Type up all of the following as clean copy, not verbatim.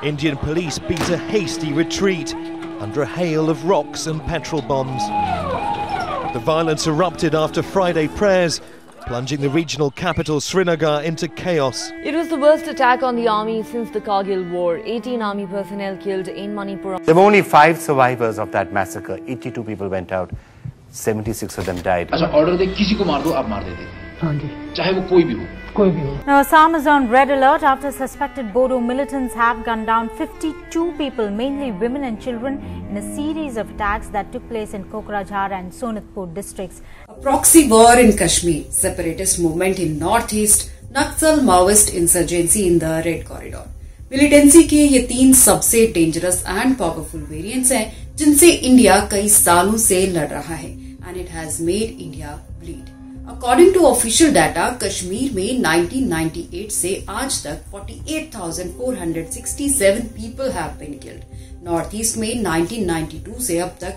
Indian police beat a hasty retreat under a hail of rocks and petrol bombs. The violence erupted after Friday prayers, plunging the regional capital Srinagar into chaos. It was the worst attack on the army since the Kargil war. 18 army personnel killed in Manipur. There were only 5 survivors of that massacre. 82 people went out. 76 of them died. Now, Assam is on red alert after suspected Bodo militants have gunned down 52 people, mainly women and children, in a series of attacks that took place in Kokrajhar and Sonitpur districts. A proxy war in Kashmir, separatist movement in northeast, Naxal Maoist insurgency in the Red Corridor. Militancy के ये 3 सबसे dangerous and powerful variants हैं जिनसे India कई सालों से लड़ रहा है and it has made India bleed. According to official data, Kashmir में 1998 से आज तक 48,467 people have been killed. North east में 1992 से अब तक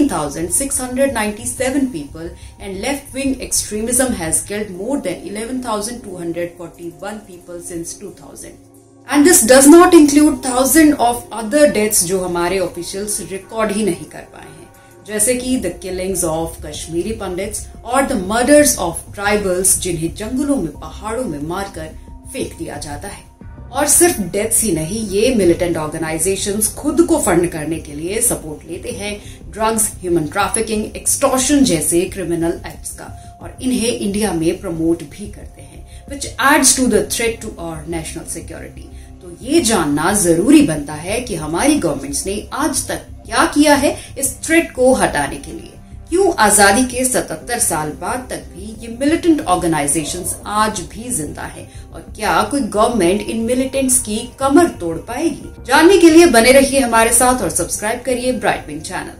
13,697 people and left wing extremism has killed more than 11,241 people since 2000. And this does not include thousands of other deaths जो हमारे ऑफिशियल्स रिकॉर्ड ही नहीं कर पाए हैं, जैसे कि the killings of Kashmiri Pandits और द मर्डर्स ऑफ ट्राइबल्स जिन्हें जंगलों में पहाड़ों में मारकर फेंक दिया जाता है. और सिर्फ डेथ्स ही नहीं, ये मिलिटेंट ऑर्गेनाइजेशंस खुद को फंड करने के लिए सपोर्ट लेते हैं ड्रग्स, ह्यूमन ट्रैफिकिंग, एक्सटॉर्शन जैसे क्रिमिनल एक्ट्स का, और इन्हें इंडिया में प्रमोट भी करते हैं, which adds to the threat to our national security. तो ये जानना जरूरी बनता है कि हमारी गवर्नमेंट्स ने आज तक क्या किया है इस थ्रेट को हटाने के लिए. क्यों आजादी के 77 साल बाद तक भी ये मिलिटेंट ऑर्गेनाइजेशंस आज भी जिंदा है, और क्या कोई गवर्नमेंट इन मिलिटेंट्स की कमर तोड़ पाएगी? जानने के लिए बने रहिए हमारे साथ और सब्सक्राइब करिए bright wing channel.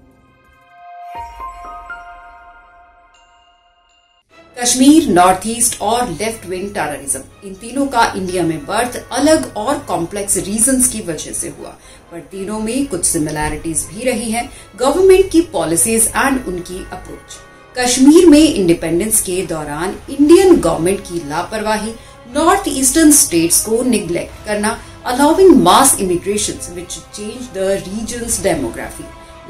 Kashmir, north east और लेफ्ट विंग टेररिज्म, इन तीनों का इंडिया में बर्थ अलग और कॉम्प्लेक्स रीजंस की वजह से हुआ, पर तीनों में कुछ सिमिलैरिटीज भी रही हैं, गवर्नमेंट की पॉलिसीज एंड उनकी अप्रोच. कश्मीर में इंडिपेंडेंस के दौरान इंडियन गवर्नमेंट की लापरवाही, नॉर्थ ईस्टर्न स्टेट्स को निग्लेक्ट करना, allowing mass immigration which change the regions demography,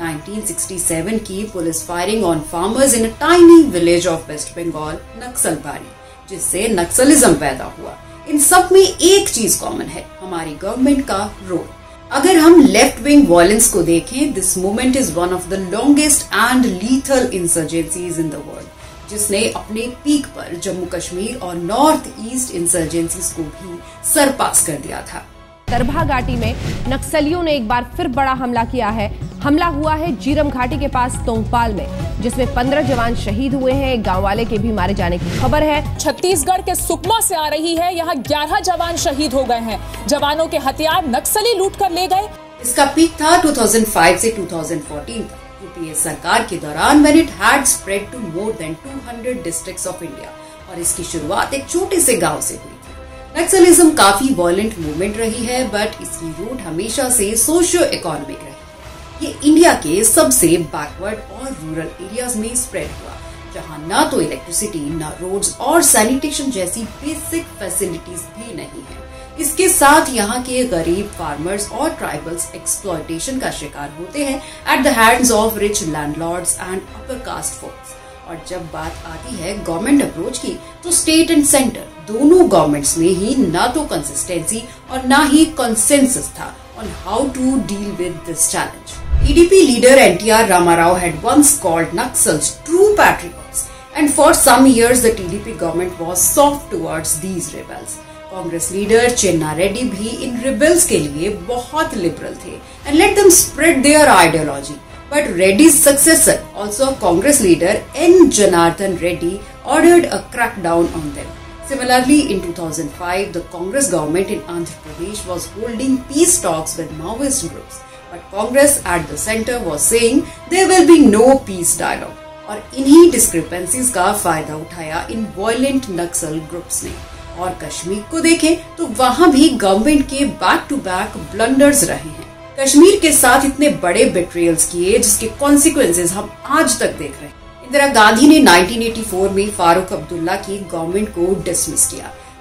1967 की police firing on farmers in a tiny village of west Bengal, Naxalbari, जिससे नक्सलिज्म पैदा हुआ. इन सब में एक चीज कॉमन है, हमारी गवर्नमेंट का रोल. अगर हम लेफ्ट विंग वायलेंस को देखें, this movement is one of the longest and lethal insurgencies in the world, जिसने अपने पीक पर जम्मू कश्मीर और नॉर्थ ईस्ट इंसर्जेंसीज को भी सरपास कर दिया था. दरभा घाटी में नक्सलियों ने एक बार फिर बड़ा हमला किया है. हमला हुआ है जीरम घाटी के पास तोंगपाल में, जिसमें 15 जवान शहीद हुए हैं. एक गांव वाले के भी मारे जाने की खबर है. छत्तीसगढ़ के सुकमा से आ रही है. यहाँ 11 जवान शहीद हो गए हैं. जवानों के हथियार नक्सली लूट कर ले गए. इसका पीक था 2005 से 2014 तक, यूपीए सरकार के दौरान, when it had spread to more than 200 districts of India, और इसकी शुरुआत एक छोटे से गांव से हुई. नक्सलिज्म काफी वायलेंट मूवमेंट रही है, बट इसकी रूट हमेशा से सोशियो इकोनॉमिक रही. ये इंडिया के सबसे बैकवर्ड और रूरल एरियाज में स्प्रेड हुआ, जहां ना तो इलेक्ट्रिसिटी, ना रोड्स और सैनिटेशन जैसी बेसिक फैसिलिटीज भी नहीं है. इसके साथ यहाँ के गरीब फार्मर्स और ट्राइबल्स एक्सप्लॉयटेशन का शिकार होते हैं at the hands of rich landlords and upper caste folks. और जब बात आती है गवर्नमेंट अप्रोच की, तो स्टेट एंड सेंटर दोनों गवर्नमेंट्स में ही ना तो कंसिस्टेंसी और ना ही कंसेंसस था on how to deal with this challenge. TDP leader NTR Ramarao had once called Naxals true patriots, and for some years the TDP government was soft towards these rebels. Congress leader Chenna Reddy भी इन rebels के लिए बहुत liberal थे and let them spread their ideology. But Reddy's successor, also Congress leader N. Janardhan Reddy, ordered a crackdown on them. Similarly, in 2005, the Congress government in Andhra Pradesh was holding peace talks with Maoist groups, but Congress at the center was saying there will be no peace dialogue. और इन्हीं discrepancies का फायदा उठाया इन violent नक्सल groups ने. और कश्मीर को देखें तो वहाँ भी गवर्नमेंट के बैक टू बैक ब्लंडर्स रहे हैं. कश्मीर के साथ इतने बड़े बेट्रियल्स किए जिसके कॉन्सिक्वेंसेज हम आज तक देख रहे हैं. इंदिरा गांधी ने 1984 में फारूक अब्दुल्ला की गवर्नमेंट को डिसमिस किया.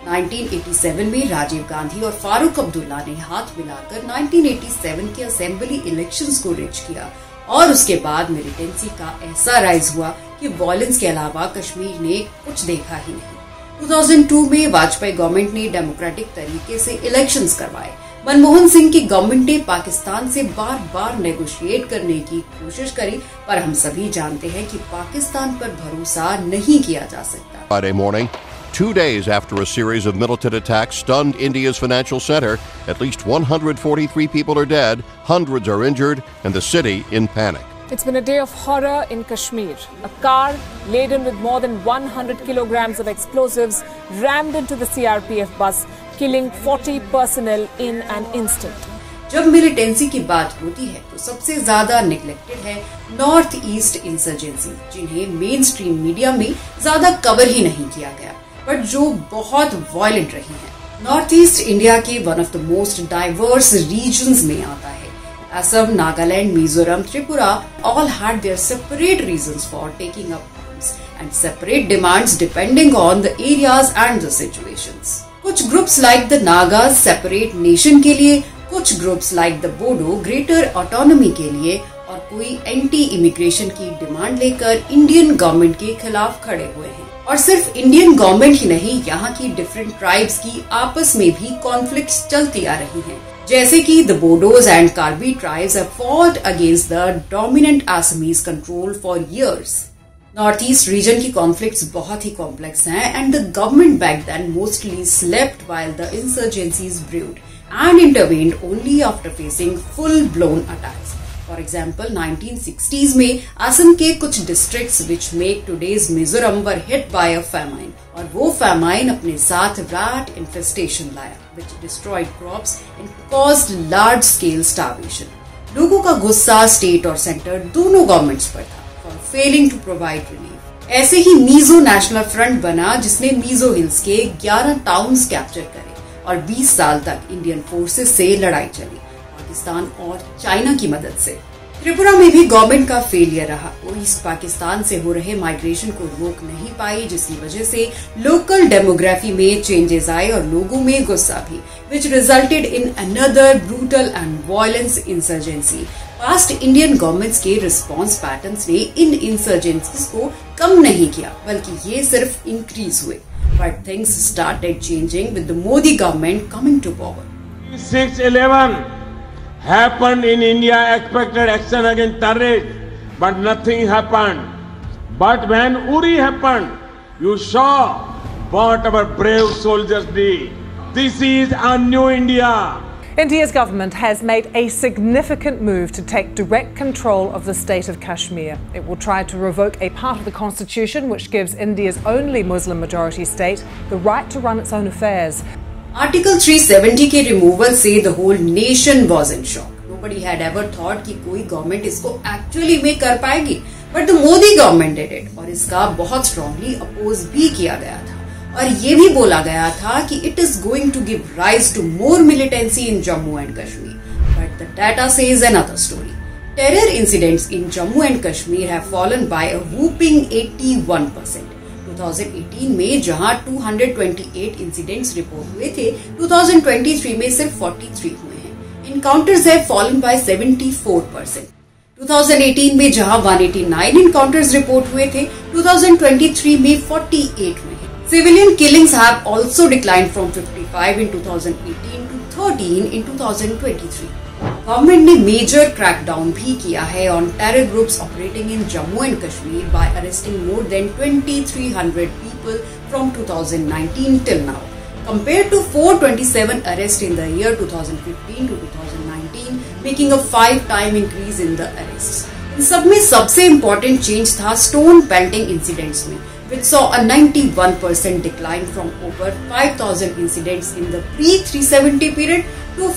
1987 में राजीव गांधी और फारूक अब्दुल्ला ने हाथ मिलाकर 1987 के असेंबली इलेक्शंस को रिच किया और उसके बाद मिलिटेंसी का ऐसा राइज हुआ कि वॉयलेंस के अलावा कश्मीर ने कुछ देखा ही नहीं। 2002 में वाजपेयी गवर्नमेंट ने डेमोक्रेटिक तरीके से इलेक्शंस करवाए। मनमोहन सिंह की गवर्नमेंट ने पाकिस्तान से बार बार नेगोशिएट करने की कोशिश करी, पर हम सभी जानते हैं कि पाकिस्तान पर भरोसा नहीं किया जा सकता। Friday morning, 2 days after a series of militant attacks stunned India's financial center, at least 143 people are dead, hundreds are injured, and the city in panic. It's been a day of horror in Kashmir. A car laden with more than 100 kilograms of explosives rammed into the CRPF bus, killing 40 personnel in an instant. जब militancy की बात होती है तो सबसे ज्यादा neglected है north east insurgency, जिन्हें मेन स्ट्रीम मीडिया में ज्यादा कवर ही नहीं किया गया, बट जो बहुत वायलेंट रही है। नॉर्थ ईस्ट इंडिया के one of the most diverse regions में आता है। Assam, Nagaland, Mizoram, Tripura all had their separate reasons for taking up arms and separate demands depending on the areas and the situations. कुछ groups like the Nagas separate nation के लिए, कुछ groups like the Bodo greater autonomy के लिए, और कोई एंटी इमिग्रेशन की demand लेकर इंडियन गवर्नमेंट के खिलाफ खड़े हुए हैं। और सिर्फ इंडियन गवर्नमेंट ही नहीं, यहाँ की डिफरेंट ट्राइब्स की आपस में भी कॉन्फ्लिक्ट्स चलती आ रही हैं। जैसे कि the Bodos and Karbi tribes have fought against the dominant Assamese control for years. North east region की कॉन्फ्लिक्ट्स बहुत ही कॉम्प्लेक्स हैं and the government back then mostly slept while the insurgencies brewed and intervened only after facing full-blown attacks. For example, 1960s में असम के कुछ districts which make today's Mizoram were hit by a famine, और वो famine अपने साथ rat infestation लाया, which destroyed crops and caused large-scale starvation. लोगों का गुस्सा स्टेट और सेंटर दोनों गवर्नमेंट्स पर था for failing to provide relief. ऐसे ही मीजो नेशनल फ्रंट बना जिसने मीजो हिल्स के 11 टाउन्स कैप्चर करे और 20 साल तक इंडियन फोर्सेस से लड़ाई चली, पाकिस्तान और चाइना की मदद से। त्रिपुरा में भी गवर्नमेंट का फेलियर रहा, वो ईस्ट पाकिस्तान से हो रहे माइग्रेशन को रोक नहीं पाई, जिसकी वजह से लोकल डेमोग्राफी में चेंजेस आए और लोगों में गुस्सा भी, which resulted in another brutal and violence insurgency. Past Indian governments के रिस्पॉन्स पैटर्न्स ने इन इंसर्जेंसीज को कम नहीं किया, बल्कि ये सिर्फ इंक्रीज हुए। But things started changing with the Modi government coming to power. 6/11 happened in India, expected action against terrorists, but nothing happened. But when Uri happened, you saw what our brave soldiers did. This is a new India. India's government has made a significant move to take direct control of the state of Kashmir. It will try to revoke a part of the constitution which gives India's only Muslim majority state the right to run its own affairs. Article 370 के removal से the whole nation was in shock. Nobody had ever thought कि कोई government इसको actually में कर पाएगी, but the Modi government did it, और इसका बहुत strongly oppose भी किया गया था। और ये भी बोला गया था कि it is going to give rise to more militancy in Jammu and Kashmir. But the data says another story. Terror incidents in Jammu and Kashmir have fallen by a whopping 81%. 2018 में जहां 228 इंसिडेंट्स रिपोर्ट हुए थे, 2023 में सिर्फ 43 हुए हैं। Encounters have fallen by 74%. 2018 में जहां 189 encounters रिपोर्ट हुए थे, 2023 में 48 हुए हैं। Civilian killings have also declined from 55 in 2018 to 13 in 2023. Government ने major crackdown भी किया है on terror groups operating in Jammu and Kashmir by arresting more than 2,300 people from 2019 till now, compared to 427 arrests in the year 2015 to 2019, making a 5-time increase in the arrests. इन सब में सबसे important change था stone pelting incidents में, which saw a 91% decline from over 5,000 incidents in the pre-370 period to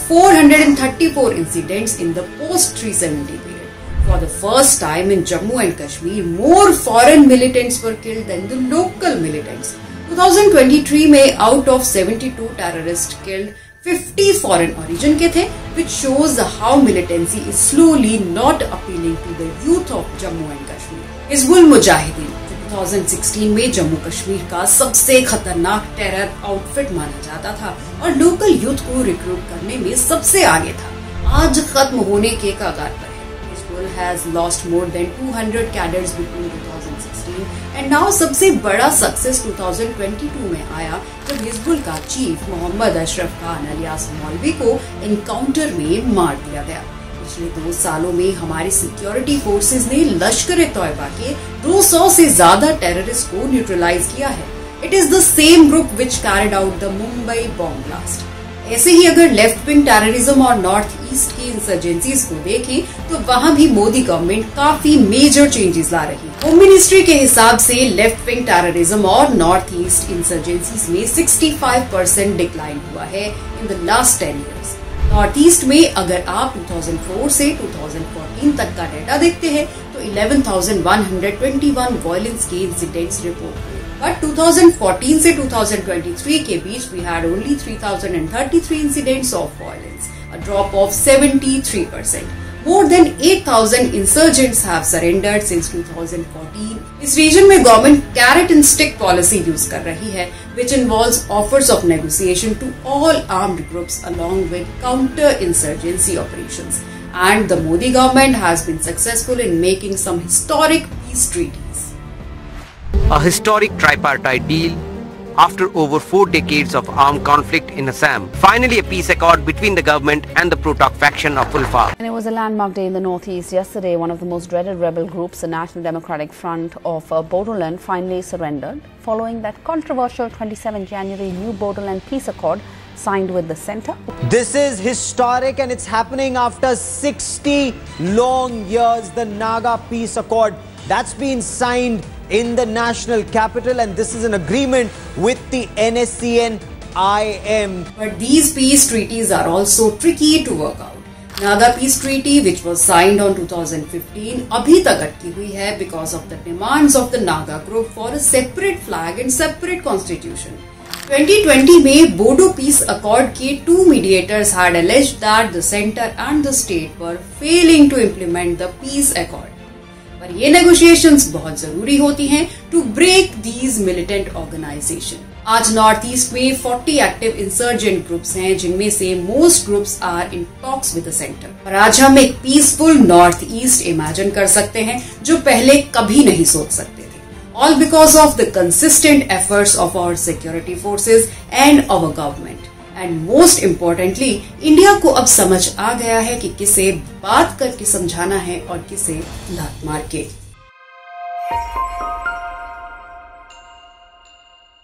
434 incidents in the post-370 period. For the first time in Jammu and Kashmir, more foreign militants were killed than the local militants. 2023 में out of 72 terrorists killed, 50 foreign origin के थे, which shows how militancy is slowly not appealing to the youth of Jammu and Kashmir. Hizbul Mujahideen, 2016 में जम्मू कश्मीर का सबसे खतरनाक terror outfit माना जाता था और लोकल यूथ को रिक्रूट करने में सबसे आगे था। आज खत्म होने के कगार पर है। Hizbul has lost more than 200 cadres between 2016 and now सबसे बड़ा सक्सेस 2022 में आया जब हिजबुल का चीफ मोहम्मद अशरफ खान अलियास मौलवी को एनकाउंटर में मार दिया गया। पिछले 2 सालों में हमारे सिक्योरिटी फोर्सेज ने लश्कर-ए-तौयबा के 200 से ज्यादा टेररिस्ट को न्यूट्रलाइज किया है। It is the same group which carried out the Mumbai bomb blast. ऐसे ही अगर लेफ्ट विंग टेररिज्म और नॉर्थ ईस्ट की इंसर्जेंसीज को देखें तो वहां भी मोदी गवर्नमेंट काफी मेजर चेंजेस ला रही है। होम मिनिस्ट्री के हिसाब से लेफ्ट विंग टेररिज्म और नॉर्थ ईस्ट इंसर्जेंसीज में 65% डिक्लाइन हुआ है in the last 10 years. North east में अगर आप 2004 से 2014 तक का डेटा देखते हैं तो 11,121 वायलेंस के इंसिडेंट्स रिपोर्ट हुए, बट 2014 से 2023 के बीच we had only 3,033 incidents of violence, a drop of 73%. More than 8,000 insurgents have surrendered since 2014. इस रीजन में government carrot and stick policy use कर रही है, which involves offers of negotiation to all armed groups along with counter-insurgency operations. And the Modi government has been successful in making some historic peace treaties. A historic tripartite deal after over 4 decades of armed conflict in Assam. Finally, a peace accord between the government and the pro-Turk faction of Ulfa. And it was a landmark day in the northeast. Yesterday, one of the most dreaded rebel groups, the National Democratic Front of Bodoland, finally surrendered following that controversial 27 January New Bodoland Peace Accord signed with the centre. This is historic and it's happening after 60 long years. The Naga Peace Accord that's been signed in the national capital, and this is an agreement with the NSCN-IM. But these peace treaties are also tricky to work out. Naga Peace Treaty, which was signed on 2015, abhi tak atki hui hai because of the demands of the Naga group for a separate flag and separate constitution. 2020 में Bodo Peace Accord के 2 mediators had alleged that the centre and the state were failing to implement the peace accord. पर ये negotiations बहुत जरूरी होती हैं to break these militant organization. आज north east में 40 एक्टिव इंसर्जेंट ग्रुप्स हैं, जिनमें से most groups are in talks with the center. और आज हम एक पीसफुल नॉर्थ ईस्ट इमेजिन कर सकते हैं जो पहले कभी नहीं सोच सकते थे, all because of the consistent efforts of our security forces and our government. And most importantly, India को अब समझ आ गया है कि किसे बात करके समझाना है और किसे लात मार के।